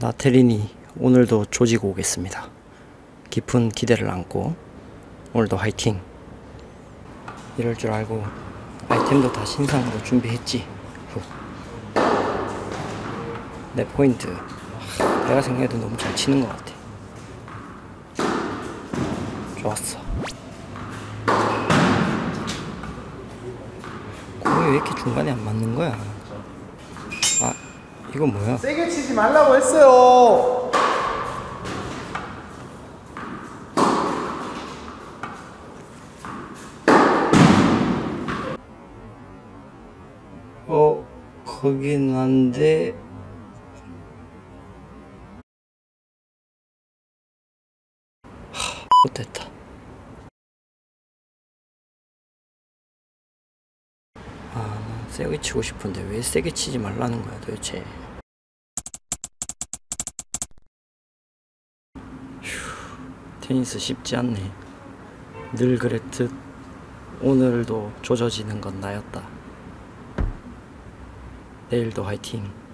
나태린이 오늘도 조지고 오겠습니다. 깊은 기대를 안고 오늘도 화이팅! 이럴 줄 알고 아이템도 다 신상으로 준비했지. 내 포인트 내가 생각해도 너무 잘 치는 것 같아. 좋았어. 공이 왜 이렇게 중간에 안 맞는 거야? 아, 이건 뭐야? 세게 치지 말라고 했어요. 거긴 한데 못했다. 난 세게 치고 싶은데 왜 세게 치지 말라는 거야 도대체. 테니스 쉽지 않네. 늘 그랬듯 오늘도 조져지는 건 나였다. 내일도 화이팅.